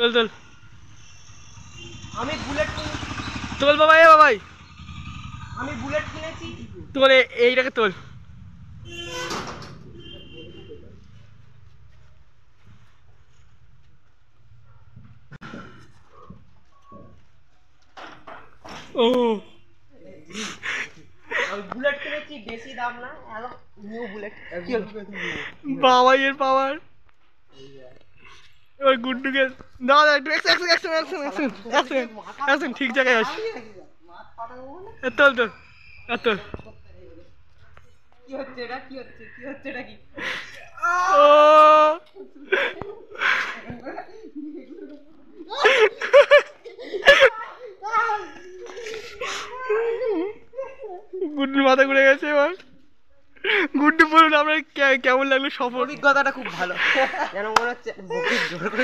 তোল তোল আমি বুলেট তোল বাবাই বাবাই আমি বুলেট কিনেছি তোল এইটাকে তোল ও আমি বুলেট কিনেছি বেশি দাম না একদম নিউ বুলেট বাবাই এর পাওয়ার এবার গুড্ডুকে দাও দাও একটু অ্যাকশন ঠিক জায়গায় আস তোল তোল তোল কি হচ্ছে এটা কি হচ্ছে এটা কি ও গুড্ডুর মাথা ঘুরে গেছে এবার গুড্ডু বলুন আমরা কেমন লাগলো সফর অভিজ্ঞতাটা খুব ভালো যেন মনে হচ্ছে বুকের জোর করে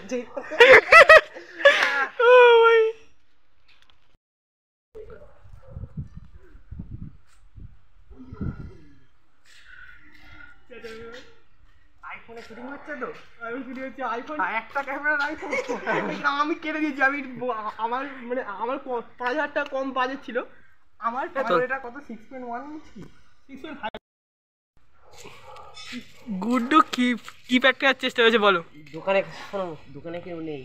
আইফোনে শুটিং হচ্ছে তো আইফোন একটা ক্যামেরার আইফোন আমি কেটে দিয়েছি আমি আমার মানে আমার 5,000 টাকা কম বাজেট ছিল আমার এটা কত 6.1 ইঞ্চি 6.5 গুড্ডু কি প্যাক করার চেষ্টা হয়েছে বলো দোকানে কেউ নেই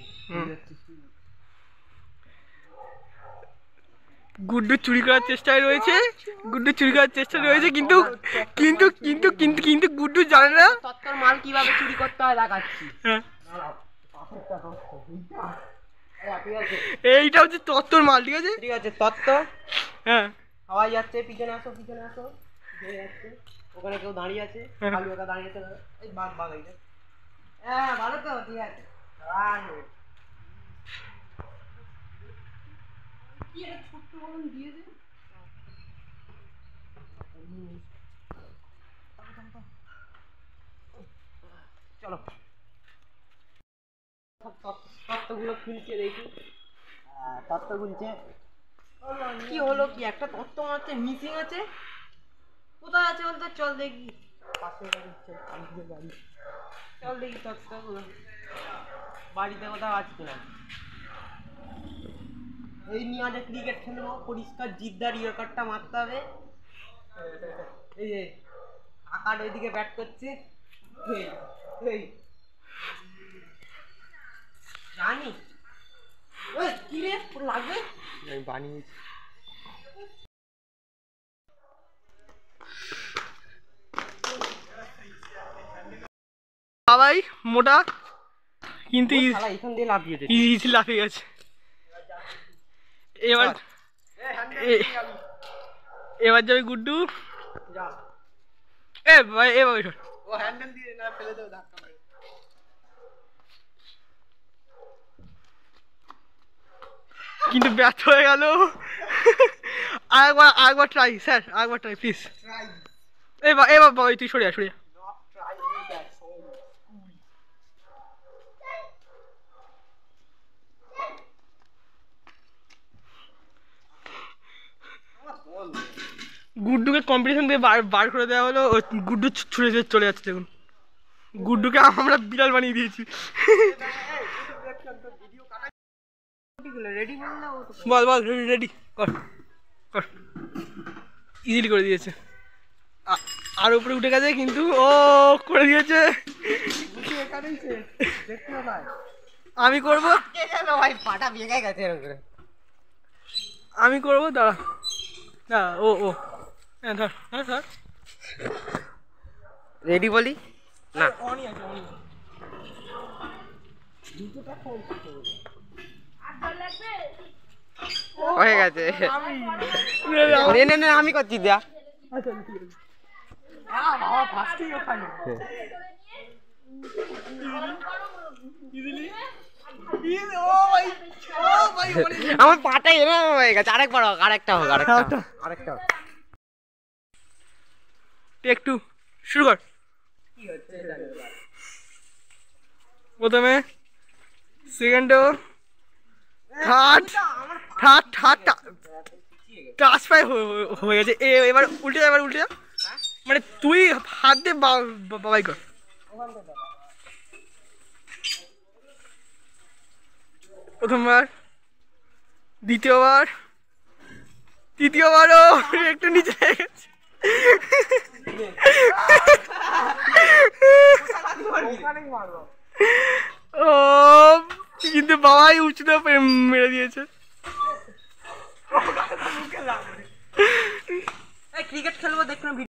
গুড্ডু চুরি করার চেষ্টায় রয়েছে কিন্তু কিন্তু কিন্তু কিন্তু কিন্তু গুড্ডু জানে না তত্ত্বর মাল কিভাবে চুরি করতে হয় দেখাচ্ছি এইটা হচ্ছে তত্ত্বর মাল ঠিক আছে তত্ত্ব হ্যাঁ হাওয়াই যাচ্ছে পিছনে আসো যাচ্ছে ওখানে কেউ দাঁড়িয়ে আছে খালি ওটা দাঁড়িয়ে আছে এই বাঘ এইটা হ্যাঁ ভালো তো ঠিক আছে কি একটা ছোট্ট বলুন দিয়ে দে চলো তত্ত্বগুলো খুলছে দেখি তত্ত্ব খুলছে কি হলো কি একটা তত্ত্ব মনে হচ্ছে মিসিং আছে কোথায় আছে বলতে চল দেখি পাশে বাড়ি চল দেখি তত্ত্বগুলো বাড়িতে কোথাও আছে কিনা এই নিয়ে আজ ক্রিকেট খেলবো পরিষ্কার জিদ্দার ইয়ে কার্ডটা মারতে হবে এই যে আকার ওইদিকে ব্যাট করছে জানি কি রে লাগবে আমি বানিয়েছি বাবাই মোটা কিন্তু এখান দিয়ে লাফিয়েছে ইজি লাফিয়ে গেছে এবার যাবে গুড্ডু এ ভাই ও হ্যান্ডেল দিয়ে না ফেলে দাও ধাক্কা মেরে কিন্তু ব্যর্থ হয়ে গেল আরেকবার ট্রাই স্যার আরেকবার ট্রাই প্লিজ এবার বাবা তুই সরে যা গুড্ডুকে কম্পিটিশন দিয়ে বার করে দেওয়া হলো গুড্ডু ছুড়ে চলে যাচ্ছে দেখুন গুড্ডুকে আমরা বিড়াল বানিয়ে দিয়েছি বল রেডি কর ইজিলি করে দিয়েছে আর উপরে উঠে গেছে কিন্তু ও করে দিয়েছে আমি করবো আমি করবো দাঁড়া না ও হ্যাঁ ধর ধর রেডি বলি না অনই আছে অনই হয়ে গেছে আমি করছি দিয়া আচ্ছা ঠিক আছে বাবা ফার্স্টই ওখানে আমার পাটা এরকম হয়ে গেছে আরেকটা হোক টেক 2 শুরু কর কি হচ্ছে প্রথমে সেকেন্ড থার্ড টাচ পাই হয়ে গেছে এবার উল্টে যা মানে তুই হাত দিয়ে বাবাই কর প্রথমবার, দ্বিতীয়বার, তৃতীয়বারও একটু নিচে লেগে গেছে। ও কিন্তু বাবাই উঁচুতে মেরে দিয়েছে। ক্রিকেট খেলবো দেখুন।